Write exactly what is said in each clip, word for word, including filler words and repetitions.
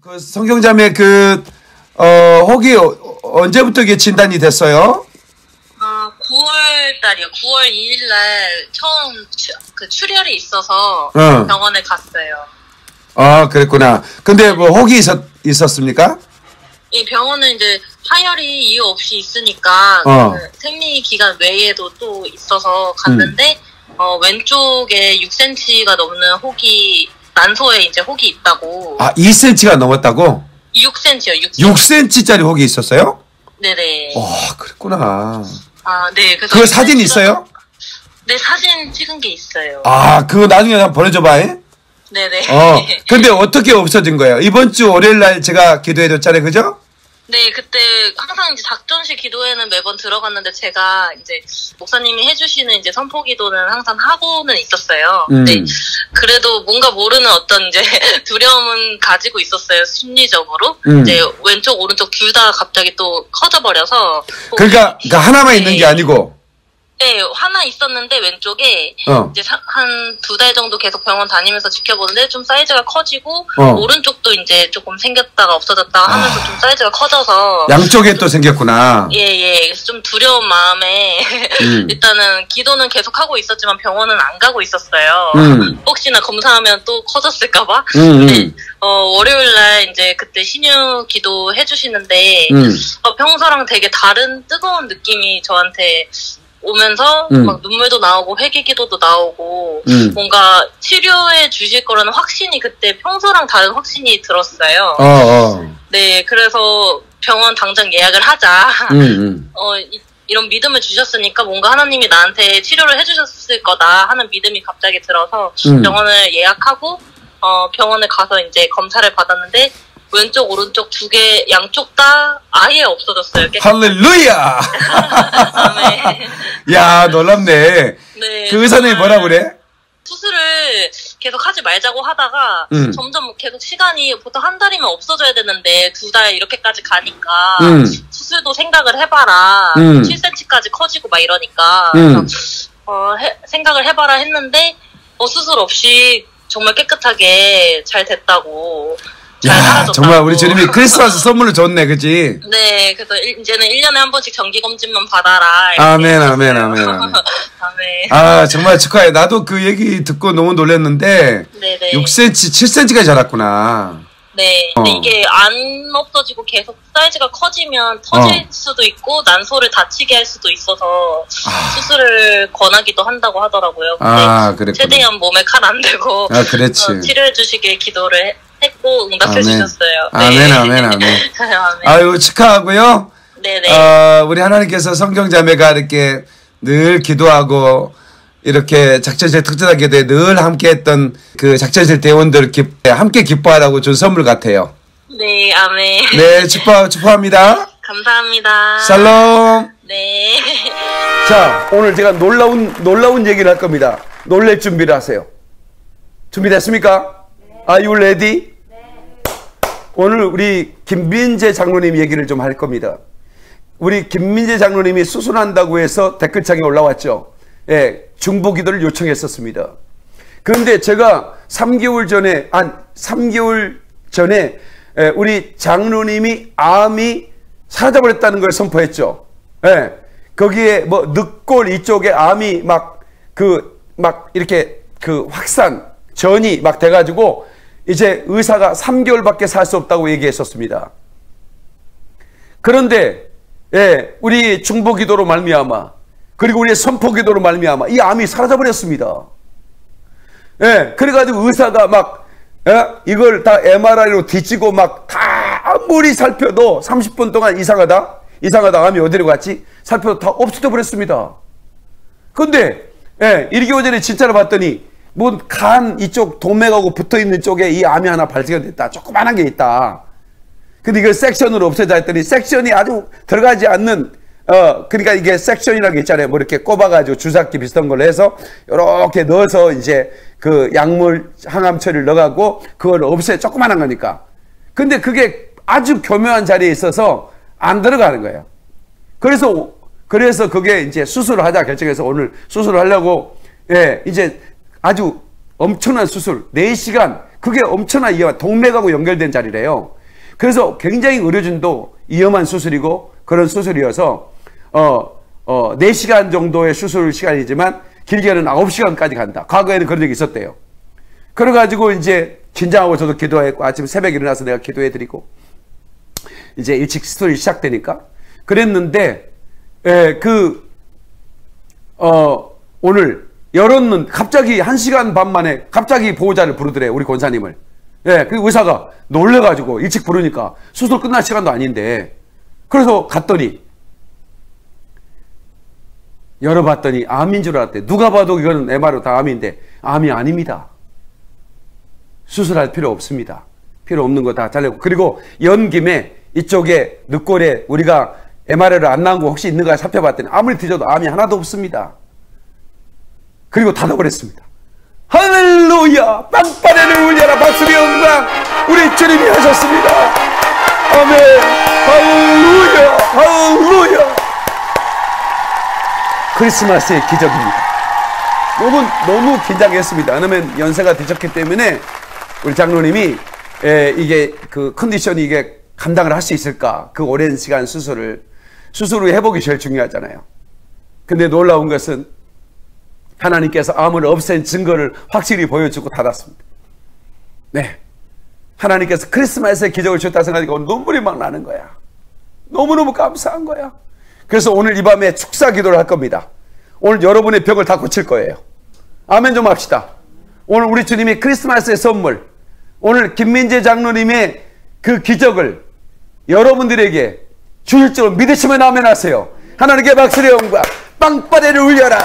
그 성경자매 그 어, 혹이 어, 언제부터 이게 진단이 됐어요? 아, 구월 달이요. 구월 이일 날 처음 추, 그 출혈이 있어서 응. 병원에 갔어요. 아, 그랬구나. 근데 뭐 혹이 있었, 있었습니까? 이 병원은 이제 하혈이 이유 없이 있으니까 어. 그 생리 기간 외에도 또 있어서 갔는데 음. 어, 왼쪽에 육 센티미터가 넘는 혹이 난소에 이제 혹이 있다고. 아, 이 센티미터가 넘었다고? 육 센티미터요. 육 센티미터. 육 센티미터짜리 혹이 있었어요? 네네. 와, 그랬구나. 아, 네. 그래서 그 사진 있어요? 네, 사진 찍은 게 있어요. 아, 그거 나중에 한번 보내줘봐. 잉? 네네. 어, 근데 어떻게 없어진 거예요? 이번 주 월요일 날 제가 기도해줬잖아요, 그죠? 네, 그때 항상 이제 작전식 기도회는 매번 들어갔는데 제가 이제 목사님이 해주시는 이제 선포 기도는 항상 하고는 있었어요. 음. 네, 그래도 뭔가 모르는 어떤 이제 두려움은 가지고 있었어요, 심리적으로. 음. 이제 왼쪽, 오른쪽 둘 다 갑자기 또 커져버려서. 그러니까, 그러니까 하나만 있는 게 아니고. 네, 하나 있었는데 왼쪽에 어. 이제 한 두 달 정도 계속 병원 다니면서 지켜보는데 좀 사이즈가 커지고 어. 오른쪽도 이제 조금 생겼다가 없어졌다가 하면서 아. 좀 사이즈가 커져서 양쪽에 또 생겼구나. 예예. 그래서 좀 두려운 마음에 음. 일단은 기도는 계속 하고 있었지만 병원은 안 가고 있었어요. 음. 혹시나 검사하면 또 커졌을까봐. 음. 네. 어, 월요일 날 이제 그때 신유 기도 해주시는데 음. 어, 평소랑 되게 다른 뜨거운 느낌이 저한테 오면서 음. 막 눈물도 나오고 회개기도도 나오고 음. 뭔가 치료해 주실 거라는 확신이 그때 평소랑 다른 확신이 들었어요. 어, 어. 네, 그래서 병원 당장 예약을 하자. 음, 음. 어, 이, 이런 믿음을 주셨으니까 뭔가 하나님이 나한테 치료를 해주셨을 거다 하는 믿음이 갑자기 들어서 음. 병원을 예약하고 어, 병원에 가서 이제 검사를 받았는데 왼쪽 오른쪽 두 개 양쪽 다 아예 없어졌어요. 할렐루야. 네. 야, 놀랍네. 네, 그 의사님이 뭐라 그래? 수술을 계속 하지 말자고 하다가 음. 점점 계속 시간이 보통 한 달이면 없어져야 되는데 두 달 이렇게까지 가니까 음. 수술도 생각을 해봐라. 음. 칠 센티미터까지 커지고 막 이러니까 음. 그래서 어, 해, 생각을 해봐라 했는데 어, 수술 없이 정말 깨끗하게 잘 됐다고. 야, 정말 우리 주님이 크리스마스 선물을 줬네, 그치? 네, 그래서 일, 이제는 일 년에 한 번씩 정기검진만 받아라. 아멘, 아멘, 아멘, 아멘. 아멘. 아, 정말 축하해. 나도 그 얘기 듣고 너무 놀랐는데, 네네. 육 센티미터, 칠 센티미터까지 자랐구나. 네, 어. 근데 이게 안 없어지고 계속 사이즈가 커지면 터질 어. 수도 있고, 난소를 다치게 할 수도 있어서, 아. 수술을 권하기도 한다고 하더라고요. 근데 아, 그랬구나. 최대한 몸에 칼 안 대고, 아, 그렇지. 어, 치료해주시길 기도를 해. 했고 응답해 아멘. 주셨어요. 네. 아멘, 아멘, 아멘. 아멘. 아유, 축하하고요. 네네. 어, 우리 하나님께서 성경자매가 이렇게 늘 기도하고 이렇게 작전실 특전화 기도에 늘 함께 했던 그 작전실 대원들 기, 함께 기뻐하라고 준 선물 같아요. 네, 아멘. 네, 축하, 축하합니다. 감사합니다. 샬롬. 네. 자, 오늘 제가 놀라운, 놀라운 얘기를 할 겁니다. 놀랄 준비를 하세요. 준비됐습니까? Are you ready? 오늘 우리 김민재 장로님 얘기를 좀 할 겁니다. 우리 김민재 장로님이 수술한다고 해서 댓글창에 올라왔죠. 예, 중보기도를 요청했었습니다. 그런데 제가 삼 개월 전에, 한 삼 개월 전에 예, 우리 장로님이 암이 사라져버렸다는 걸 선포했죠. 예, 거기에 뭐 늑골 이쪽에 암이 막 그, 막 이렇게 그 확산, 전이 막 돼가지고 이제 의사가 삼 개월밖에 살 수 없다고 얘기했었습니다. 그런데 예, 우리 중보기도로 말미암아 그리고 우리의 선포기도로 말미암아 이 암이 사라져버렸습니다. 예, 그래가지고 의사가 막 예, 이걸 다 엠알아이로 뒤지고 막 다 아무리 살펴도 삼십 분 동안 이상하다 이상하다 암이 어디로 갔지 살펴도 다 없어져 버렸습니다. 근데 예, 일 개월 전에 진짜로 봤더니 뭐 간 이쪽 동맥하고 붙어있는 쪽에 이 암이 하나 발생됐다. 조그만한 게 있다. 근데 이걸 섹션으로 없애자 했더니 섹션이 아주 들어가지 않는 어 그러니까 이게 섹션이라는 게 있잖아요. 뭐 이렇게 꼽아가지고 주사기 비슷한 걸로 해서 이렇게 넣어서 이제 그 약물 항암 처리를 넣어가고 그걸 없애 조그만한 거니까. 근데 그게 아주 교묘한 자리에 있어서 안 들어가는 거예요. 그래서 그래서 그게 이제 수술을 하자 결정해서 오늘 수술을 하려고 예 이제 아주 엄청난 수술 네 시간 그게 엄청나 위험한, 동맥하고 연결된 자리래요. 그래서 굉장히 의료진도 위험한 수술이고 그런 수술이어서 어, 어, 네 시간 정도의 수술 시간이지만 길게는 아홉 시간까지 간다. 과거에는 그런 적이 있었대요. 그래가지고 이제 긴장하고 저도 기도했고 아침 새벽에 일어나서 내가 기도해드리고 이제 일찍 수술이 시작되니까 그랬는데 에, 그 어, 오늘 열었는 갑자기 한 시간 반 만에 갑자기 보호자를 부르더래요. 우리 권사님을. 예, 그 의사가 놀래가지고 일찍 부르니까 수술 끝날 시간도 아닌데 그래서 갔더니 열어봤더니 암인 줄 알았대. 누가 봐도 이거는 엠알아이로 다 암인데 암이 아닙니다. 수술할 필요 없습니다. 필요 없는 거 다 잘리고 그리고 연 김에 이쪽에 늑골에 우리가 엠알아이로 안 나온 거 혹시 있는가 살펴봤더니 아무리 뒤져도 암이 하나도 없습니다. 그리고 닫아버렸습니다. 할렐루야! 빵빠레를 울려라 박수의 영광 우리 주님이 하셨습니다. 아멘. 할렐루야! 할렐루야! 크리스마스의 기적입니다. 너무 너무 긴장했습니다. 왜냐면 연세가 되셨기 때문에 우리 장로님이 에, 이게 그 컨디션이 이게 감당을 할 수 있을까? 그 오랜 시간 수술을 수술 후 회복이 제일 중요하잖아요. 근데 놀라운 것은 하나님께서 암을 없앤 증거를 확실히 보여주고 닫았습니다. 네, 하나님께서 크리스마스의 기적을 주셨다 생각하니까 눈물이 막 나는 거야. 너무너무 감사한 거야. 그래서 오늘 이 밤에 축사 기도를 할 겁니다. 오늘 여러분의 병을 다 고칠 거예요. 아멘 좀 합시다. 오늘 우리 주님이 크리스마스의 선물, 오늘 김민재 장로님의 그 기적을 여러분들에게 주실 줄 믿으시면 아멘 하세요. 하나님께 박수의 영광, 빵빠레를 울려라.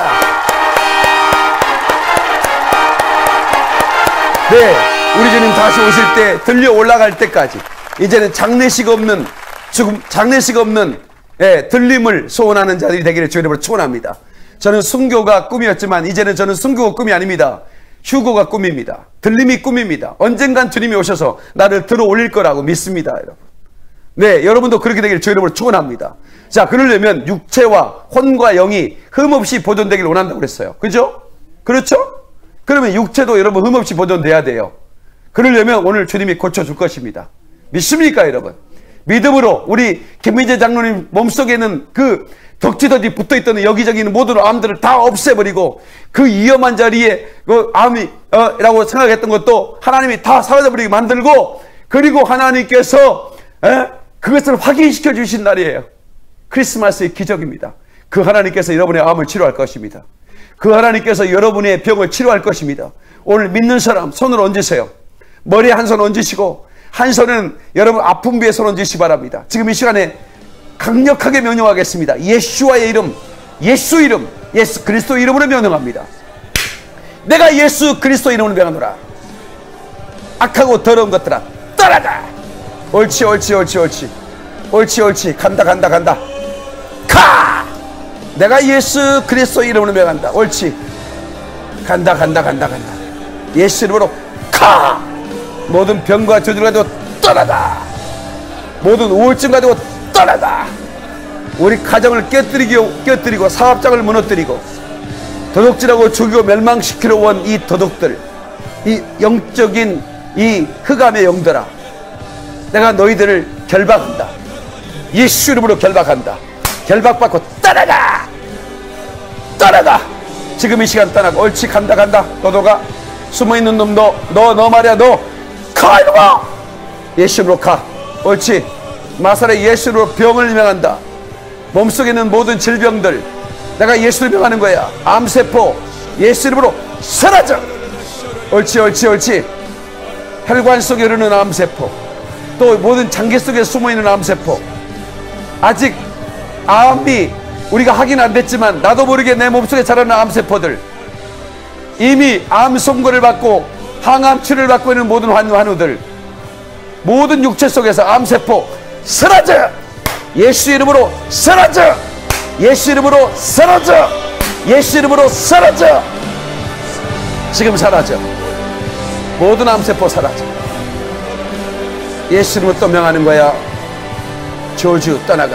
네, 우리 주님 다시 오실 때 들려 올라갈 때까지 이제는 장례식 없는 죽음, 장례식 없는 예, 들림을 소원하는 자들이 되기를 주의 이름으로 축원합니다. 저는 순교가 꿈이었지만 이제는 저는 순교가 꿈이 아닙니다. 휴고가 꿈입니다. 들림이 꿈입니다. 언젠간 주님이 오셔서 나를 들어 올릴 거라고 믿습니다, 여러분. 네, 여러분도 그렇게 되기를 주의 이름으로 축원합니다. 자, 그러려면 육체와 혼과 영이 흠없이 보존되기를 원한다고 그랬어요. 그죠? 그렇죠? 그러면 육체도 여러분 흠없이 보존돼야 돼요. 그러려면 오늘 주님이 고쳐줄 것입니다. 믿습니까, 여러분? 믿음으로 우리 김민재 장로님 몸속에 있는 그 덕지덕지 붙어있던 여기저기 있는 모든 암들을 다 없애버리고 그 위험한 자리에 그 암이 어, 라고 생각했던 것도 하나님이 다 사라져버리게 만들고 그리고 하나님께서 에? 그것을 확인시켜 주신 날이에요. 크리스마스의 기적입니다. 그 하나님께서 여러분의 암을 치료할 것입니다. 그 하나님께서 여러분의 병을 치료할 것입니다. 오늘 믿는 사람 손을 얹으세요. 머리에 한 손 얹으시고 한 손은 여러분 아픈 비에 손 얹으시기 바랍니다. 지금 이 시간에 강력하게 명령하겠습니다. 예수와의 이름, 예수 이름, 예수 그리스도 이름으로 명령합니다. 내가 예수 그리스도 이름으로 명하노라. 악하고 더러운 것들아 떠나가. 옳지 옳지 옳지 옳지 옳지 옳지 간다 간다 간다 가. 내가 예수 그리스도 이름으로 명한다. 옳지 간다 간다 간다 간다 예수 이름으로 가. 모든 병과 저주를 가지고 떠나다. 모든 우울증 가지고 떠나다. 우리 가정을 깨뜨리고, 깨뜨리고 사업장을 무너뜨리고 도둑질하고 죽이고 멸망시키러 온 이 도둑들, 이 영적인 이 흑암의 영들아, 내가 너희들을 결박한다. 예수 이름으로 결박한다. 결박받고 떠나가. 떠나가. 지금 이 시간 떠나가. 옳지 간다 간다. 너도 가. 숨어있는 놈 너 너 너 말이야 너 가 이놈아. 예수 이름으로 가. 옳지. 마사의 예수로 병을 명한다. 몸속에 있는 모든 질병들 내가 예수를 명하는 거야. 암세포 예수 이름으로 사라져. 옳지 옳지 옳지. 혈관 속에 흐르는 암세포, 또 모든 장기 속에 숨어있는 암세포, 아직 암이 우리가 확인 안 됐지만 나도 모르게 내 몸속에 자라는 암세포들, 이미 암 선고를 받고 항암 치료를 받고 있는 모든 환우들, 모든 육체 속에서 암세포 사라져. 예수 이름으로 사라져. 예수 이름으로 사라져. 예수 이름으로 사라져. 지금 사라져. 모든 암세포 사라져. 예수 이름으로 또 명하는 거야. 저주 떠나가.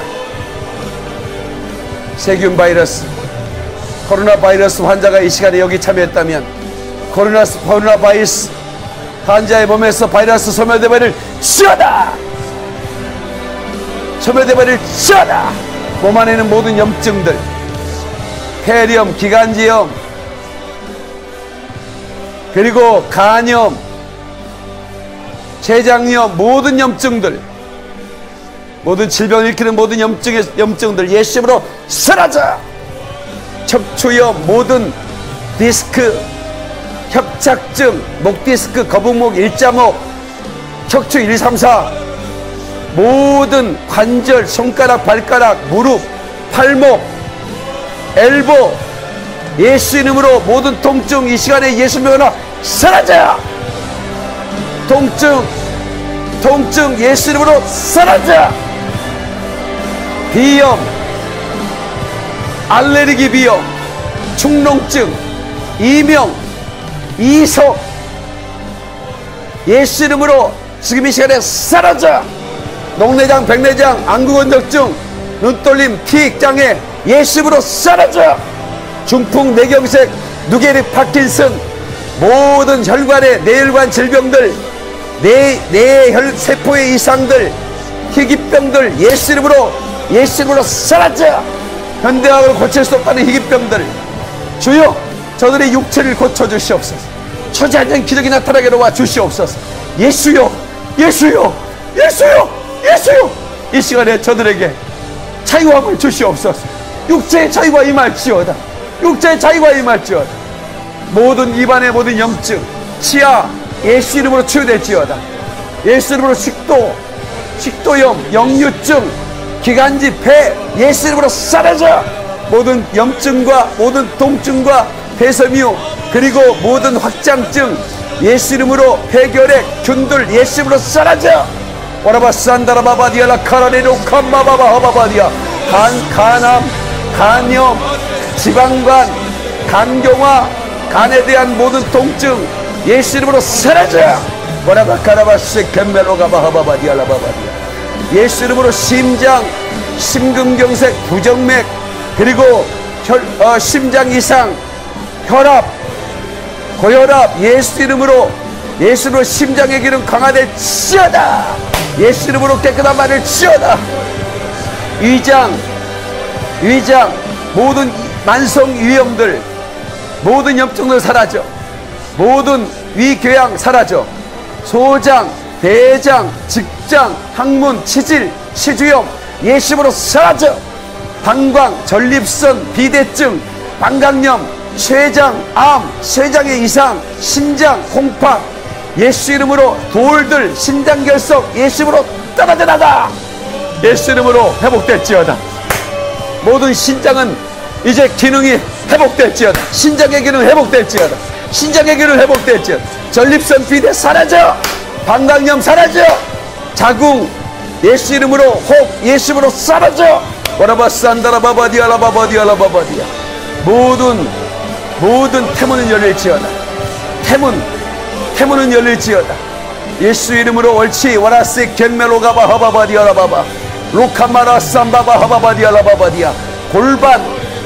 세균 바이러스, 코로나 바이러스 환자가 이 시간에 여기 참여했다면 코로나, 코로나 바이러스 환자의 몸에서 바이러스 소멸되버릴 치어다. 소멸되버릴 치어다. 몸 안에 있는 모든 염증들, 폐렴, 기관지염, 그리고 간염, 췌장염, 모든 염증들, 모든 질병을 일으키는 모든 염증의 염증들 예수 이름으로 사라져. 척추염, 모든 디스크, 협착증, 목디스크, 거북목, 일자목, 척추 일, 삼, 사, 모든 관절, 손가락, 발가락, 무릎, 팔목, 엘보, 예수 이름으로 모든 통증 이 시간에 예수 이름으로 사라져. 통증, 통증 예수 이름으로 사라져. 비염, 알레르기 비염, 축농증, 이명, 이석 예수 이름으로 지금 이 시간에 사라져. 녹내장, 백내장, 안구건조증, 눈떨림, 피익장애 예수 이름으로 사라져. 중풍, 뇌경색, 누게릭, 파킨슨, 모든 혈관의 뇌혈관 질병들, 뇌, 뇌혈 세포의 이상들, 희귀병들 예수 이름으로 예수 이름으로 사라져. 현대학으로 고칠 수 없다는 희귀병들 주여 저들의 육체를 고쳐주시옵소서. 처지않는 기적이 나타나게 도와 주시옵소서. 예수여, 예수여, 예수여, 예수여. 이 시간에 저들에게 자유함을 주시옵소서. 육체의 자유가 임할지어다. 육체의 자유가 임할지어다. 모든 입안의 모든 염증, 치아 예수 이름으로 치유될지어다. 예수 이름으로 식도, 식도염, 역류증, 기관지, 폐 예수 이름으로 사라져. 모든 염증과 모든 통증과 폐섬유, 그리고 모든 확장증 예수 이름으로, 폐결핵, 균들 예수 이름으로 사라져. 오라바산다라바바디아라 카라레로 칸마바바 하바바디아. 간, 간암, 간염, 지방간, 간경화, 간에 대한 모든 통증 예수 이름으로 사라져. 오라바카라바시 겐멜로가바 하바바디아라바바디아. 예수 이름으로 심장, 심근경색, 부정맥, 그리고 혈, 어, 심장 이상, 혈압, 고혈압 예수 이름으로, 예수 이름으로 심장의 기능 강화될지어다. 예수 이름으로 깨끗한 말을 지어다. 위장, 위장, 모든 만성 위염들, 모든 염증들 사라져. 모든 위궤양 사라져. 소장, 대장, 직장, 항문, 치질, 치주염 예수 이름으로 사라져. 방광, 전립선, 비대증, 방광염, 췌장, 암, 췌장의 이상, 신장, 콩팥 예수 이름으로, 돌들, 신장결석 예수 이름으로 떨어져 나가. 예수 이름으로 회복될지어다. 모든 신장은 이제 기능이 회복될지어다. 신장의 기능 회복될지어다. 신장의 기능 회복될지어다. 전립선, 비대 사라져. 방광염 사라져. 자궁 예수 이름으로, 혹 예수 이름으로 사라져. 와라바산다라바바디아라바바디아라바바디아. 모든 모든 태문은 열릴지어다. 태문 태문은 열릴지어다. 예수 이름으로 옳지. 와라세 겐멜로가바 하바바디아라바바 로카마라 삼바바 하바바디아라바바디아. 골반,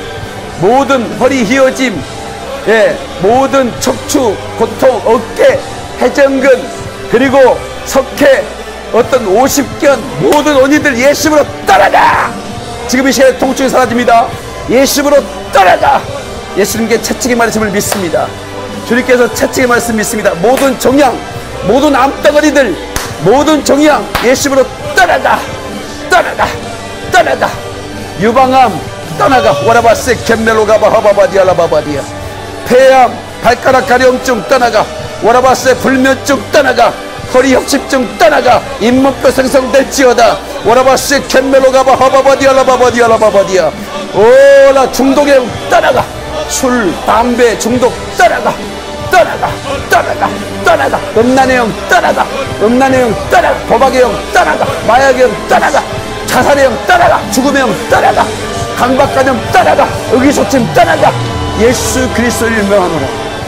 모든 허리 휘어짐, 예, 모든 척추 고통, 어깨, 해전근, 그리고 석회, 어떤 오십견 모든 원인들 예수 이름으로 떠나가. 지금 이 시간에 통증이 사라집니다. 예수 이름으로 떠나가. 예수님께 채찍의 말씀을 믿습니다. 주님께서 채찍의 말씀 믿습니다. 모든 종양, 모든 암덩어리들, 모든 종양 예수 이름으로 떠나가. 떠나가. 떠나가. 유방암 떠나가. 와라바세 겐멜로가바 하바바디아라바바디아. 폐암, 발가락 가려움증 떠나가. 와라바세 불면증 떠나가. 허리 협심증 떠나가. 잇몸뼈 생성될지어다. 와라바세 캔멜로가바 하바바디아라바바디아라바바디아. 오라 중독의 떠나가. 술, 담배 중독 떠나가. 떠나가. 떠나가. 떠나가. 음란의 영 떠나가. 음란의 영 떠나가. 도박의 영 떠나가. 마약의 영 떠나가. 자살의 영 떠나가. 죽음의 영 떠나가. 강박관념 떠나가. 의기소침 떠나가. 예수 그리스도를 명하노라.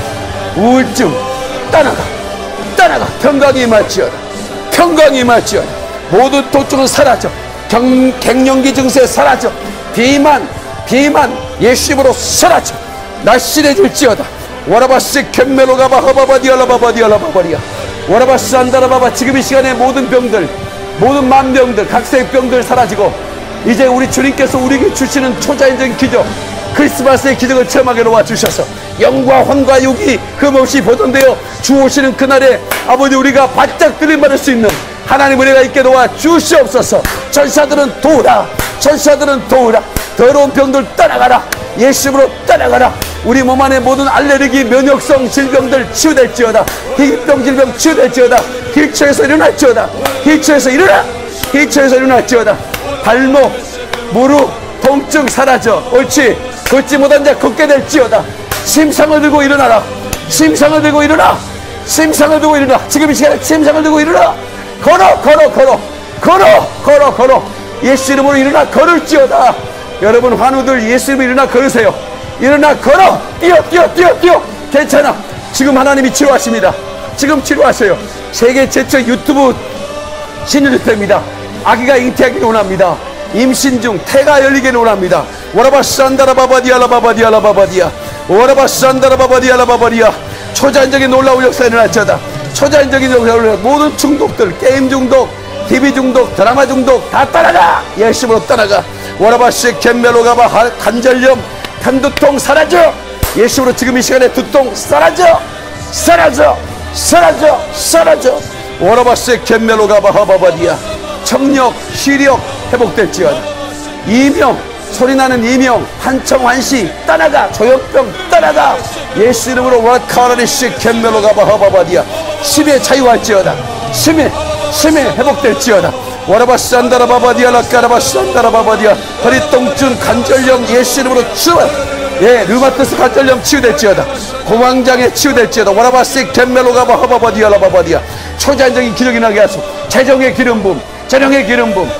우울증 떠나가. 떠나가. 평강이 임할지어다. 평강이 임할지어다. 모든 통증은 사라져. 경, 갱년기 증세 사라져. 비만, 비만 예수 이름으로 사라져. 날씬해질지어다. 와라바시 캔멜로가바 하바바디알라바바디알라바바리아. 와라바스 안다라바바. 지금 이 시간에 모든 병들, 모든 만병들, 각색 병들 사라지고 이제 우리 주님께서 우리에게 주시는 초자연적인 기적, 크리스마스의 기적을 체험하게 놓아주셔서 영과 환과 육이 흠없이 보존되어 주오시는 그날에 아버지 우리가 바짝 들이받을 수 있는 하나님 은혜가 있게 도와주시옵소서. 전사들은 도우라, 전사들은 도우라. 더러운 병들 떠나가라, 예수님으로 떠나가라. 우리 몸 안에 모든 알레르기, 면역성 질병들 치유될지어다. 희귀병 질병 치유될지어다. 휠체어에서 일어날지어다. 휠체어에서 일어나, 휠체어에서 일어날지어다. 발목, 무릎 통증 사라져. 옳지. 걷지 못한 자 걷게 될지어다. 심상을 들고 일어나라. 심상을 들고 일어나. 심상을 들고 일어나. 지금 이 시간에 심상을 들고 일어나. 걸어 걸어 걸어 걸어 걸어 걸어. 예수 이름으로 일어나 걸을지어다. 여러분 환우들 예수 이름으로 일어나 걸으세요. 일어나 걸어. 뛰어 뛰어 뛰어 뛰어. 괜찮아. 지금 하나님이 치료하십니다. 지금 치료하세요. 세계 최초 유튜브 신유입니다. 아기가 잉태하기를 원합니다. 임신 중 태가 열리기를 원합니다. 와라바산다라바바디알라바바디알라바바디야. 와라바산다라바바디알라바바디야. 초자연적인 놀라운 역사가 일어날지어다. 초자연적인 역사를 모든 중독들, 게임 중독, 티비 중독, 드라마 중독 다 떠나가. 예수님으로 떠나가. 와라바시 겐멜로가바. 관절염, 편두통 사라져. 예수님으로 지금 이 시간에 두통 사라져, 사라져, 사라져, 사라져. 와라바시 겐멜로가바 하바바디야. 청력, 시력 회복될지어다. 이명, 소리나는 이명, 한청환시 떠나가. 조현병 떠나가. 예수 이름으로 와카라리시 캔멜로가바 하바바디야. 심해 자유할지어다. 심해, 심해 회복될지어다. 와라바스 안다라바바디야 라까라바스 안다라바바디야. 허리통증, 관절염 예수 이름으로 치유. 예, 류마티스 관절염 치유될지어다. 공황장애 치유될지어다. 와라바스 캔멜로가바 하바바디야 라바바디야. 초자연적인 기적이 나게 하소. 재정의 기름 부음, 재정의 기름 부음.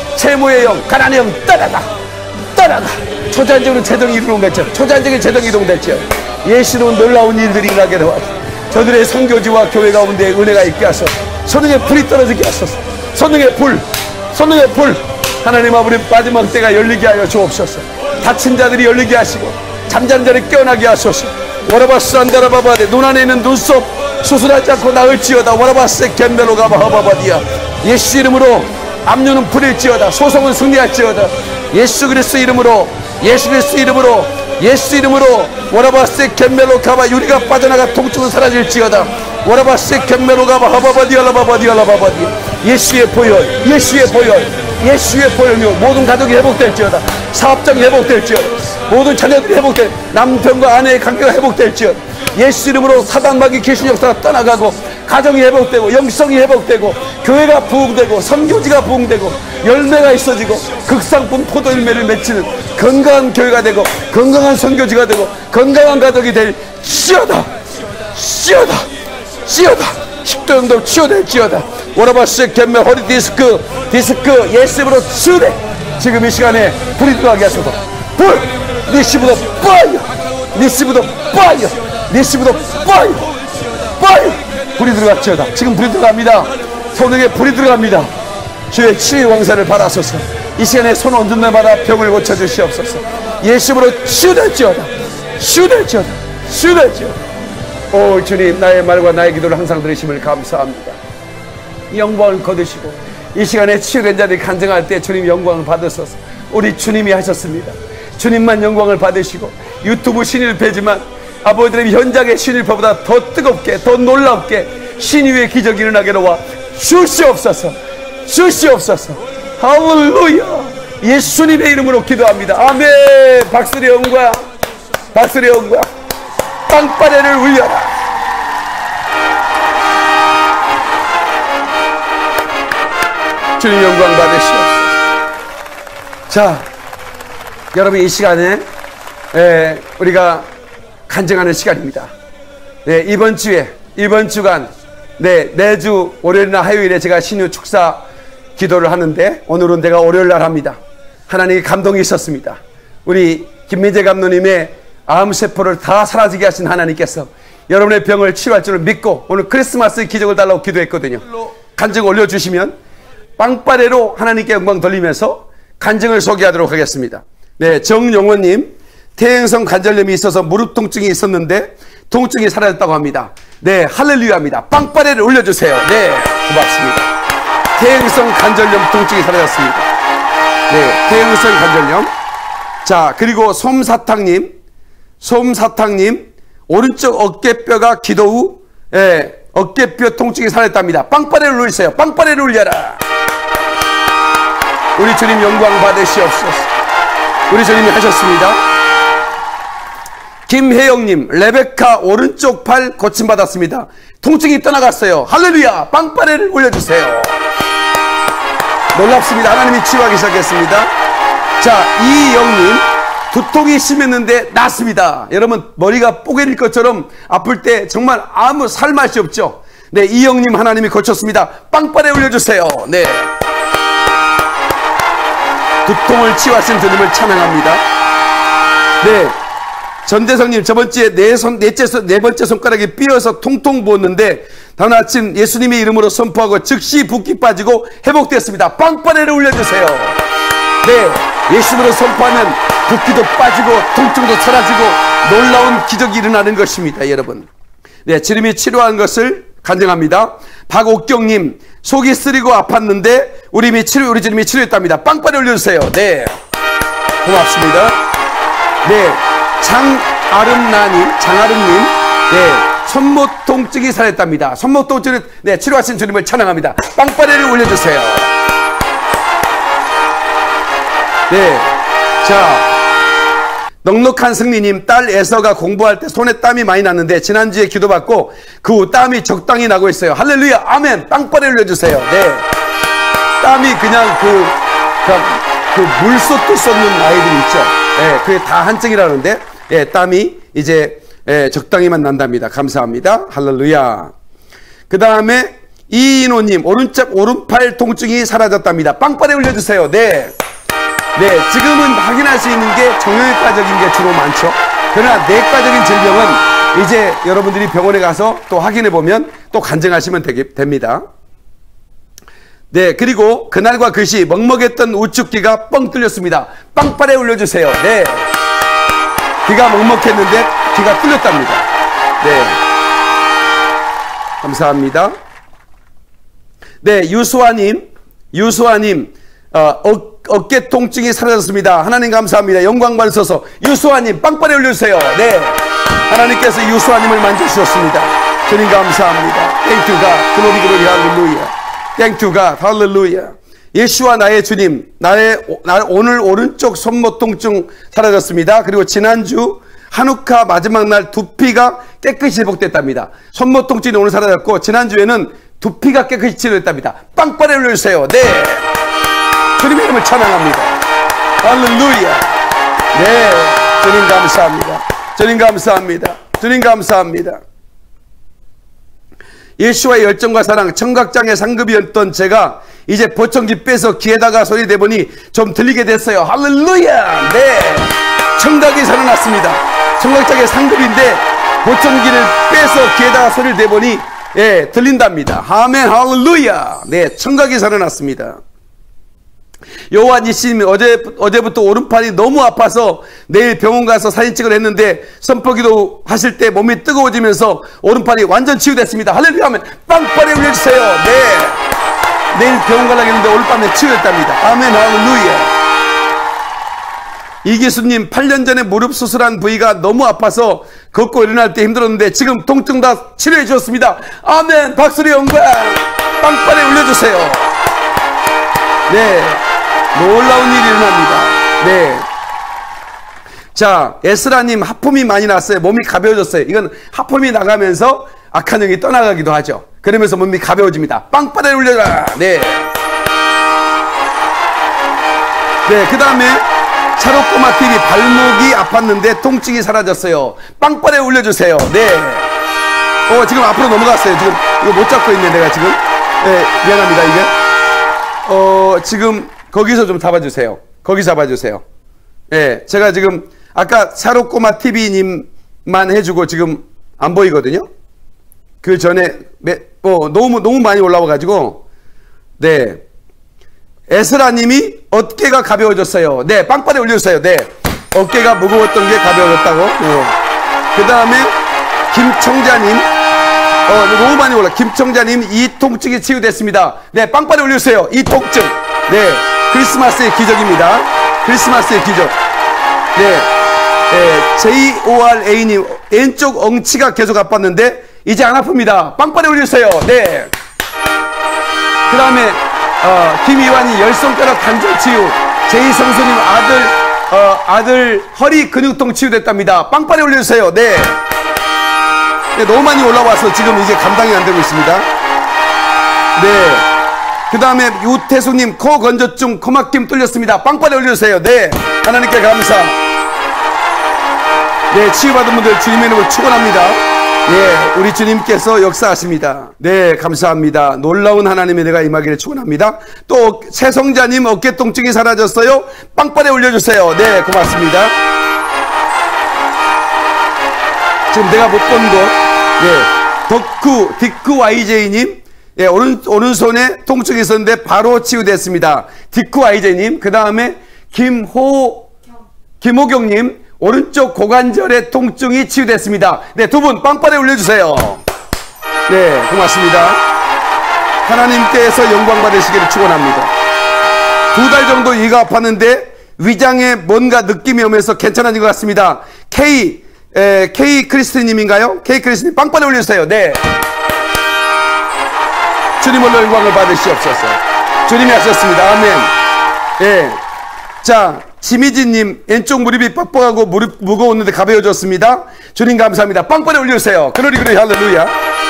채무의 영, 가난의 영 떠나가, 떠나가. 초자연적으로 재정이 이루는 것처럼 초자연적인 재정이 이동될지어다. 예수는 놀라운 일들이 일어나게 도와주. 저들의 선교지와 교회 가운데 은혜가 있게 하소서. 선능의 불이 떨어지게 하소서. 선능의 불, 선능의 불. 하나님 아버지 마지막 때가 열리게 하여 주옵소서. 다친 자들이 열리게 하시고 잠자는 자를 깨어나게 하소서. 와라바스 안다라바바데. 눈 안에 있는 눈썹 수술하지 않고 나을지어다. 와라바스 겐멜로가바 하바바디야. 예수 이름으로 압류는 풀릴지어다. 소송은 승리할지어다. 예수 그리스도 이름으로, 예수 그리스도 이름으로, 예수 이름으로. 와라바스 겐멜로 가바. 유리가 빠져나가 통증은 사라질지어다. 와라바스 겐멜로 가바 하바바디알라바바디알라바바디. 예수의 보혈, 예수의 보혈, 예수의 보혈로 모든 가족이 회복될지어다. 사업장이 회복될지어다. 모든 자녀들이 회복될, 남편과 아내의 관계가 회복될지어다. 예수 이름으로 사단마귀 귀신 역사가 떠나가고 가정이 회복되고 영성이 회복되고 교회가 부흥되고 선교지가 부흥되고 열매가 있어지고 극상품 포도 열매를 맺히는 건강한 교회가 되고 건강한 선교지가 되고 건강한 가족이 될지어다. 지어다, 지어다. 식도염도 치유될지어다. 오라바스 겐메 허리 디스크, 디스크 예수 이름으로 치유돼. 지금 이 시간에 불이 들어가게 하소서. 불! 니시부도 빠이어, 니시부도 빠이어, 니시부도 빠이어, 빠이어. 불이 들어갔지어다. 지금 불이 들어갑니다. 손등에 불이 들어갑니다. 주의 치유의 왕사를 받아소서. 이 시간에 손 얹은 날마다 병을 고쳐주시옵소서. 예수님으로 치유될지어다. 치유될지어다. 치유될지어다. 오 주님, 나의 말과 나의 기도를 항상 들으심을 감사합니다. 영광을 거두시고 이 시간에 치유된 자들이 간증할 때 주님 영광을 받으소서. 우리 주님이 하셨습니다. 주님만 영광을 받으시고 유튜브 신일패지만 아버지들의 현장의 신일패보다 더 뜨겁게 더 놀랍게 신유의 기적이 일어나게 도와 주시옵소서. 주시옵소서. 할렐루야. 예수님의 이름으로 기도합니다. 아멘. 박수의 영광, 박수의 영광. 땅바래를 울려라. 주님 영광 받으시옵소서. 자, 여러분 이 시간에 에, 우리가 간증하는 시간입니다. 네, 이번 주에 이번 주간 네, 매주 월요일이나 화요일에 제가 신유 축사 기도를 하는데 오늘은 내가 월요일날 합니다. 하나님의 감동이 있었습니다. 우리 김민재 감독님의 암세포를 다 사라지게 하신 하나님께서 여러분의 병을 치유할 줄을 믿고 오늘 크리스마스 기적을 달라고 기도했거든요. 간증 올려주시면 빵빠레로 하나님께 영광 돌리면서 간증을 소개하도록 하겠습니다. 네, 정용원님, 퇴행성 관절염이 있어서 무릎 통증이 있었는데 통증이 사라졌다고 합니다. 네, 할렐루야입니다. 빵빠레를 올려주세요. 네, 고맙습니다. 퇴행성 관절염 통증이 사라졌습니다. 네, 퇴행성 관절염. 자, 그리고 솜사탕님, 솜사탕님, 오른쪽 어깨뼈가 기도 후, 예, 어깨뼈 통증이 사라졌답니다. 빵빠레를 올리세요. 빵빠레를 올려라. 우리 주님 영광 받으시옵소서. 우리 주님이 하셨습니다. 김혜영님, 레베카 오른쪽 팔 고침받았습니다. 통증이 떠나갔어요. 할렐루야. 빵빠레를 올려주세요. 놀랍습니다. 하나님이 치유하기 시작했습니다. 자, 이영님, 두통이 심했는데 낫습니다. 여러분, 머리가 뽀개질 것처럼 아플 때 정말 아무 살맛이 없죠. 네, 이영님 하나님이 고쳤습니다. 빵빠레 올려주세요. 네, 두통을 치유하신 주님을 찬양합니다. 네, 전대성님, 저번주에 네 손, 넷째 손, 네 번째 손가락이 삐어서 통통 부었는데 다음 아침 예수님의 이름으로 선포하고 즉시 붓기 빠지고 회복됐습니다. 빵빠레를 올려주세요. 네, 예수님으로 선포하면 붓기도 빠지고 통증도 사라지고 놀라운 기적이 일어나는 것입니다. 여러분, 네, 주님이 치료한 것을 간증합니다. 박옥경님, 속이 쓰리고 아팠는데 우리, 치료, 우리 주님이 치료했답니다. 빵빠레 올려주세요. 네, 고맙습니다. 네, 장아름나님, 장아름님, 네, 손목 통증이 사라졌답니다. 손목 통증을, 네, 치료하신 주님을 찬양합니다. 빵빠레를 올려주세요. 네, 자, 넉넉한 승리님, 딸 에서가 공부할 때 손에 땀이 많이 났는데 지난주에 기도받고 그 후 땀이 적당히 나고 있어요. 할렐루야, 아멘. 빵빠레 올려주세요. 네, 땀이 그냥 그, 그, 그 물쏟도 쏟는 아이들이 있죠. 네, 그게 다 한증이라는데, 예, 땀이 이제, 예, 적당히만 난답니다. 감사합니다. 할렐루야. 그 다음에 이인호님, 오른쪽 오른팔 통증이 사라졌답니다. 빵빠레 올려주세요. 네, 네, 지금은 확인할 수 있는 게 정형외과적인 게 주로 많죠. 그러나 내과적인 질병은 이제 여러분들이 병원에 가서 또 확인해 보면 또 간증하시면 되게, 됩니다. 네, 그리고 그날과 그 시 먹먹했던 우측 귀가 뻥 뚫렸습니다. 빵빠레 올려주세요. 네, 귀가 먹먹했는데 귀가 뚫렸답니다. 네, 감사합니다. 네, 유수아님, 유수아님, 어, 어, 어깨 통증이 사라졌습니다. 하나님 감사합니다. 영광 받으셔서 유수아님 빵빠레 올려주세요. 네, 하나님께서 유수아님을 만져주셨습니다. 주님 감사합니다. 땡큐 가, 글로리 글로리 할렐루야. 땡큐 가, 할렐루야. 예수와 나의 주님, 나의, 나, 오늘 오른쪽 손목 통증 사라졌습니다. 그리고 지난주 한우카 마지막 날 두피가 깨끗이 회복됐답니다. 손목 통증이 오늘 사라졌고 지난주에는 두피가 깨끗이 치료됐답니다. 빵빠레 올려주세요. 네, 주님의 이름을 찬양합니다. 할렐루야. 네, 주님 감사합니다. 주님 감사합니다. 주님 감사합니다. 예수와의 열정과 사랑, 청각장애 상급이었던 제가 이제 보청기 빼서 귀에다가 소리 내보니 좀 들리게 됐어요. 할렐루야. 네, 청각이 살아났습니다. 청각장애 상급인데 보청기를 빼서 귀에다가 소리를 내보니, 예, 들린답니다. 아멘. 할렐루야. 네, 청각이 살아났습니다. 요한 이씨님이 어제, 어제부터 오른팔이 너무 아파서 내일 병원 가서 사진 찍으려 했는데 선포기도 하실 때 몸이 뜨거워지면서 오른팔이 완전 치유됐습니다. 할렐루야 하면 빵빠레 올려주세요. 네, 내일 병원 가려고 했는데 오늘 밤에 치유됐답니다. 아멘. 할렐루야. 이기수님, 팔 년 전에 무릎 수술한 부위가 너무 아파서 걷고 일어날 때 힘들었는데 지금 통증 다 치료해 주셨습니다. 아멘. 박수리 영광. 빵빠레 올려주세요. 네, 놀라운 일이 일어납니다. 네, 자, 에스라님, 하품이 많이 났어요. 몸이 가벼워졌어요. 이건 하품이 나가면서 악한 영이 떠나가기도 하죠. 그러면서 몸이 가벼워집니다. 빵빠레 올려라. 네, 네, 그 다음에 차로꼬마티비, 발목이 아팠는데 통증이 사라졌어요. 빵빠레 올려주세요. 네, 어, 지금 앞으로 넘어갔어요. 지금 이거 못 잡고 있네 내가 지금. 네, 미안합니다. 이게 어, 지금 거기서 좀 잡아주세요. 거기 잡아주세요. 예, 제가 지금 아까 사로꼬마 티비님만 해주고 지금 안 보이거든요. 그 전에 어, 너무 너무 많이 올라와가지고, 네, 에스라님이 어깨가 가벼워졌어요. 네, 빵빠레 올려주세요. 네, 어깨가 무거웠던 게 가벼워졌다고. 네. 그 다음에 김청자님, 어, 너무 많이 올라. 김청자님, 이 통증이 치유됐습니다. 네, 빵빠레 올려주세요. 이 통증. 네, 크리스마스의 기적입니다. 크리스마스의 기적. 네, 네 제이오알에이님, 왼쪽 엉치가 계속 아팠는데, 이제 안 아픕니다. 빵빠레 올려주세요. 네. 그 다음에, 어, 김이완이 열 손가락 관절 치유. 제이성수님 아들, 어, 아들 허리 근육통 치유됐답니다. 빵빠레 올려주세요. 네. 네, 너무 많이 올라와서 지금 이제 감당이 안 되고 있습니다. 네. 그 다음에 유태수님 코 건조증 코막힘 뚫렸습니다. 빵빠레 올려주세요. 네. 하나님께 감사. 네. 치유받은 분들 주님의 이름을 축원합니다. 네. 우리 주님께서 역사하십니다. 네. 감사합니다. 놀라운 하나님의 내가 임하기를 축원합니다. 또 최성자님 어깨 통증이 사라졌어요. 빵빠레 올려주세요. 네. 고맙습니다. 지금 내가 못 본 거, 예, 덕후, 디크 와이제이님, 예, 오른, 오른손에 통증이 있었는데 바로 치유됐습니다. 디크 와이제이님, 그 다음에 김호, 김호경님, 오른쪽 고관절의 통증이 치유됐습니다. 네, 두 분 빵빠레 올려주세요. 네, 고맙습니다. 하나님께서 영광 받으시기를 축원합니다. 두 달 정도 이가 아팠는데 위장에 뭔가 느낌이 오면서 괜찮아진 것 같습니다. K, 에, K 크리스티님인가요? K 크리스티님 빵빠레 올려주세요. 네. 주님으로 영광을 받으시옵소서. 주님이 하셨습니다. 아멘. 예. 자, 지미진님 왼쪽 무릎이 뻑뻑하고 무릎 무거웠는데 가벼워졌습니다. 주님 감사합니다. 빵빠레 올려주세요. 그러리 그러리 할렐루야.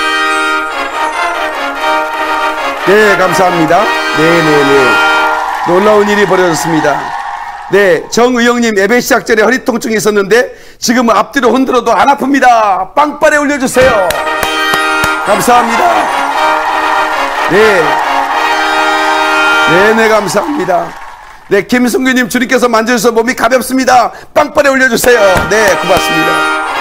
네, 감사합니다. 네네네. 놀라운 일이 벌어졌습니다. 네, 정의영님 예배 시작 전에 허리 통증이 있었는데 지금은 앞뒤로 흔들어도 안 아픕니다. 빵빠레 올려주세요. 감사합니다. 네, 네네 감사합니다. 네, 김승규님 주님께서 만져주셔서 몸이 가볍습니다. 빵빠레 올려주세요. 네, 고맙습니다.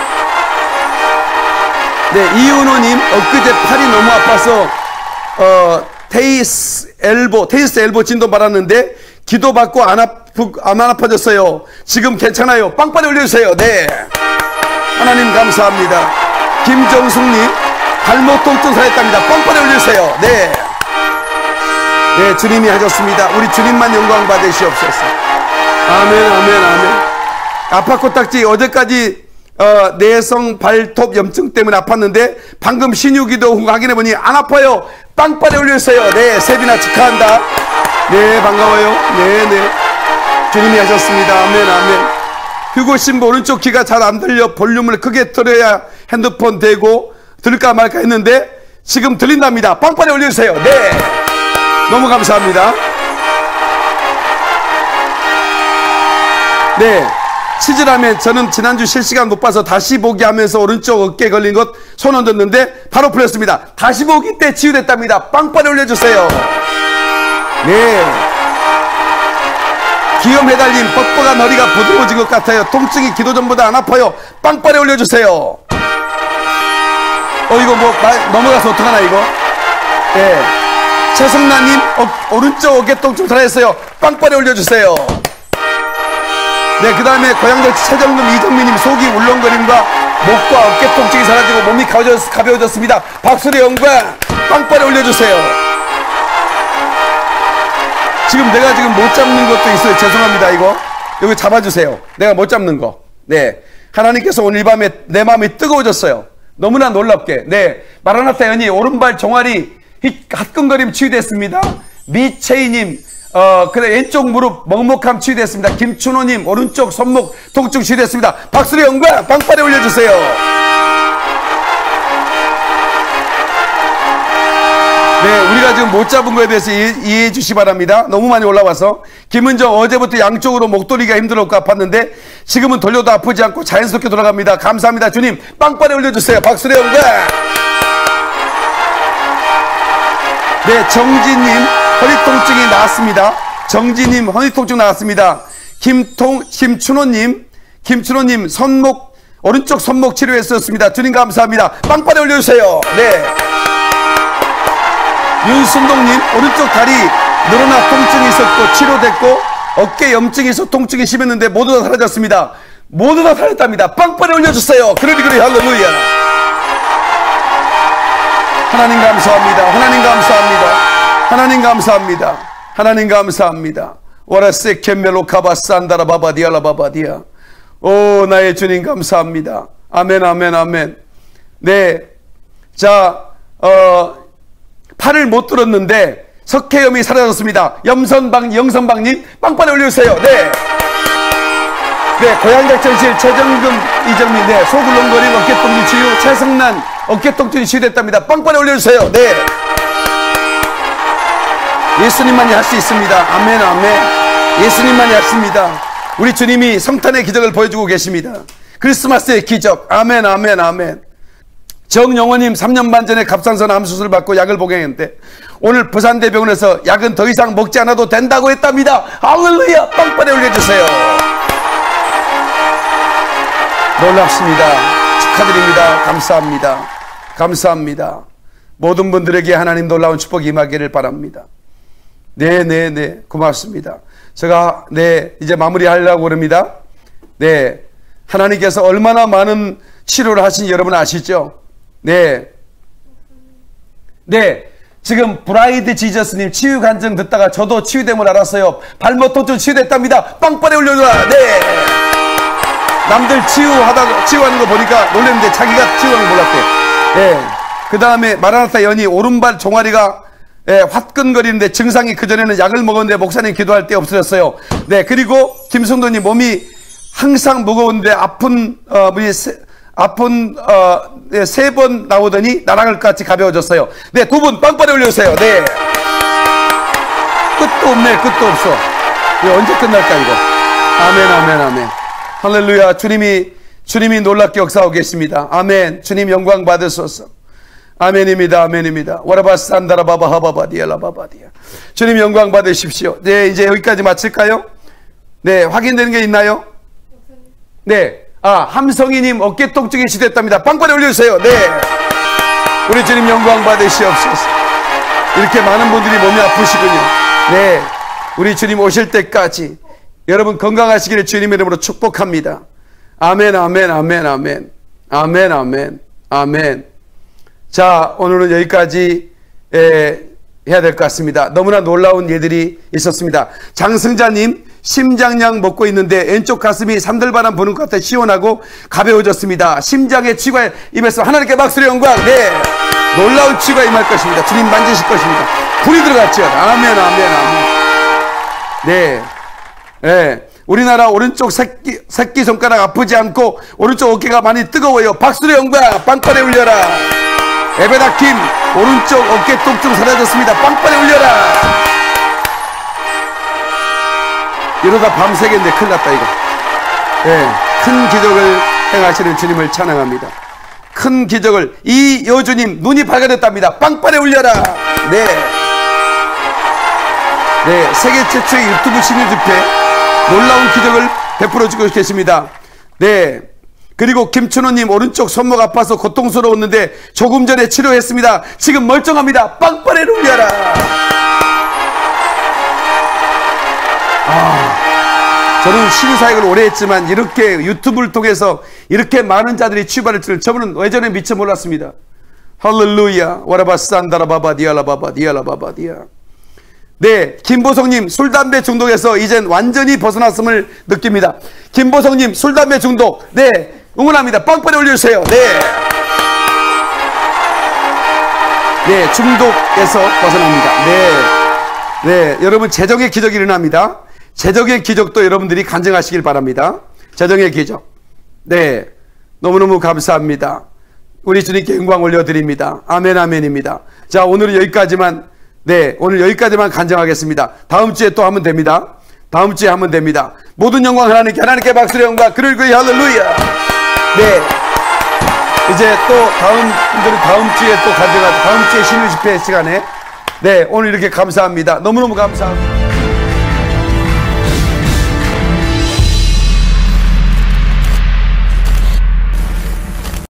네, 이은호님 엊그제 팔이 너무 아파서 어 테이스 엘보 테이스 엘보 진도 받았는데 기도 받고 안 아프 안 아파졌어요. 지금 괜찮아요. 빵빠레 올려주세요. 네, 하나님 감사합니다. 김정숙님 발목 통증 사했답니다. 빵빠레 올려주세요. 네, 네, 주님이 하셨습니다. 우리 주님만 영광 받으시옵소서. 아멘, 아멘, 아멘. 아파 코딱지 어제까지 어, 내성 발톱 염증 때문에 아팠는데 방금 신유기도 후 확인해보니 안 아파요. 빵빠레 올려주세요. 네, 세빈아 축하한다. 네, 반가워요. 네, 네. 주님이 하셨습니다. 아멘, 아멘. 휴고 신부 오른쪽 귀가 잘 안 들려 볼륨을 크게 틀어야 핸드폰 대고 들을까 말까 했는데 지금 들린답니다. 빵빠레 올려주세요. 네, 너무 감사합니다. 네, 치즈라면 저는 지난주 실시간 못 봐서 다시 보기 하면서 오른쪽 어깨에 걸린 것 손 얹었는데 바로 풀렸습니다. 다시 보기 때 치유됐답니다. 빵빠레 올려주세요. 네, 기염 해달님 뻑뻑한 허리가 부드러워진 것 같아요. 통증이 기도 전보다 안 아파요. 빵빠레 올려주세요. 어 이거 뭐 나, 넘어가서 어떡하나 이거. 네, 최성란님 어, 오른쪽 어깨 통증 살아있어요. 빵빠레 올려주세요. 네, 그 다음에 고양절 최정금 이정민님 속이 울렁거림과 목과 어깨 통증이 사라지고 몸이 가벼워졌, 가벼워졌습니다. 박수의 영광 빵빠레 올려주세요. 지금 내가 지금 못 잡는 것도 있어요. 죄송합니다. 이거 여기 잡아주세요. 내가 못 잡는 거. 네, 하나님께서 오늘 이 밤에 내 마음이 뜨거워졌어요. 너무나 놀랍게. 네, 마라나타 연이 오른발 종아리 핫끈거림 치유됐습니다. 미채이님 어, 그래, 왼쪽 무릎 먹먹함 치유됐습니다. 김춘호님, 오른쪽 손목 통증 치유됐습니다. 박수의 영광, 빵빠레 올려주세요. 네, 우리가 지금 못 잡은 거에 대해서 이해, 이해해 주시 바랍니다. 너무 많이 올라와서. 김은정, 어제부터 양쪽으로 목 돌리기가 힘들었고 아팠는데 지금은 돌려도 아프지 않고 자연스럽게 돌아갑니다. 감사합니다. 주님, 빵빠레 올려주세요. 박수의 영광. 네, 정진님, 허리 통증이 나았습니다. 정진님, 허리 통증 나았습니다. 김통, 김춘호님, 김춘호님, 손목, 오른쪽 손목 치료했었습니다. 주님 감사합니다. 빵빠레 올려주세요. 네. 윤순동님, 오른쪽 다리 늘어나 통증이 있었고 치료됐고 어깨 염증이 있어 통증이 심했는데 모두 다 사라졌습니다. 모두 다 사라졌답니다. 빵빠레 올려주세요. 그러니 그러니 할렐루야. 하나님 감사합니다. 하나님 감사합니다. 하나님 감사합니다. 하나님 감사합니다. 와라세 캔멜로 카바산다라 바바디알라 바바디아. 오, 나의 주님 감사합니다. 아멘, 아멘, 아멘. 네. 자, 어, 팔을 못 들었는데 석회염이 사라졌습니다. 염선방, 영선방님, 빵빠레 올려주세요. 네. 네, 고양작전실 최정금 이정민, 네, 소굴렁거림 어깨통증 치유, 최성난 어깨통증이 치유됐답니다. 빵빠레 올려주세요. 네. 예수님만이 할 수 있습니다. 아멘, 아멘. 예수님만이 하십니다. 우리 주님이 성탄의 기적을 보여주고 계십니다. 크리스마스의 기적. 아멘, 아멘, 아멘. 정영호님 삼 년 반 전에 갑상선 암 수술을 받고 약을 복용했는데 오늘 부산대병원에서 약은 더 이상 먹지 않아도 된다고 했답니다. 할렐루야. 빵빠레 올려주세요. 놀랍습니다. 축하드립니다. 감사합니다. 감사합니다. 모든 분들에게 하나님 놀라운 축복이 임하기를 바랍니다. 네네네 네, 네. 고맙습니다. 제가 네 이제 마무리하려고 합니다. 네, 하나님께서 얼마나 많은 치료를 하신지 여러분 아시죠? 네, 네. 지금 브라이드 지저스님 치유 간증 듣다가 저도 치유됨을 알았어요. 발목 통증 치유됐답니다. 빵빠레 올려줘라. 네. 남들 치유하다가 치유하는 거 보니까 놀랐는데 자기가 치유하는 거 몰랐대. 네. 그 다음에 마라나타 연이 오른발 종아리가 예, 화끈거리는데 증상이 그전에는 약을 먹었는데 목사님 기도할 때 없어졌어요. 네, 그리고 김성도님 몸이 항상 무거운데 아픈 어, 분이 세, 아픈 어, 네, 세 번 나오더니 나락을 같이 가벼워졌어요. 네, 두 분 빵빠레 올려주세요. 네, 끝도 없네, 끝도 없어. 이거 언제 끝날까 이거? 아멘, 아멘, 아멘. 할렐루야. 주님이 주님이 놀랍게 역사하고 계십니다. 아멘. 주님 영광 받으소서. 아멘입니다. 아멘입니다. 와라바산다라바바하바바디엘라바바디야. 주님 영광 받으십시오. 네, 이제 여기까지 마칠까요? 네, 확인되는 게 있나요? 네. 아, 함성희님 어깨 통증이 시됐답니다. 빵빠레 올려주세요. 네. 우리 주님 영광 받으시옵소서. 이렇게 많은 분들이 몸이 아프시군요. 네. 우리 주님 오실 때까지 여러분 건강하시기를 주님 이름으로 축복합니다. 아멘, 아멘, 아멘, 아멘. 아멘, 아멘, 아멘. 자, 오늘은 여기까지 에, 해야 될 것 같습니다. 너무나 놀라운 예들이 있었습니다. 장승자님 심장약 먹고 있는데 왼쪽 가슴이 산들바람 부는 것 같아 시원하고 가벼워졌습니다. 심장의 치유가 임했어. 하나님께 박수로 영광. 네, 놀라운 치유가 임할 것입니다. 주님 만지실 것입니다. 불이 들어갔죠. 아멘, 아멘, 아멘. 네, 네. 우리나라 오른쪽 새끼, 새끼 손가락 아프지 않고 오른쪽 어깨가 많이 뜨거워요. 박수로 영광. 빵빠레 울려라. 에베다킴 오른쪽 어깨 통증 사라졌습니다. 빵빠레 울려라. 이러다 밤새겠는데 큰일 났다 이거. 네, 큰 기적을 행하시는 주님을 찬양합니다. 큰 기적을. 이여주님 눈이 밝아졌답니다. 빵빠레 울려라. 네, 네, 세계 최초의 유튜브 신유 집회 놀라운 기적을 베풀어 주고 계십니다. 네. 그리고 김춘호님 오른쪽 손목 아파서 고통스러웠는데 조금 전에 치료했습니다. 지금 멀쩡합니다. 빵빠레 울려라. 아, 저는 신사역을 오래 했지만 이렇게 유튜브를 통해서 이렇게 많은 자들이 치유받을 줄은 저는 예전에 미처 몰랐습니다. 할렐루야. 와라바산다라바바 디알라바바 디알라바바 디아. 네, 김보성님 술 담배 중독에서 이젠 완전히 벗어났음을 느낍니다. 김보성님 술 담배 중독. 네, 응원합니다. 빵빠레 올려주세요. 네. 네, 중독에서 벗어납니다. 네. 네, 여러분 재정의 기적이 일어납니다. 재정의 기적도 여러분들이 간증하시길 바랍니다. 재정의 기적. 네, 너무너무 감사합니다. 우리 주님께 영광 올려드립니다. 아멘, 아멘입니다. 자, 오늘은 여기까지만, 네, 오늘 여기까지만 간증하겠습니다. 다음 주에 또 하면 됩니다. 다음 주에 하면 됩니다. 모든 영광 하나님께, 하나님께 박수로 영광, 그리고 할렐루야. 네, 이제 또 다음 분들은 다음 주에 또 간증하죠. 다음 주에 신유 집회 시간에. 네, 오늘 이렇게 감사합니다. 너무너무 감사합니다.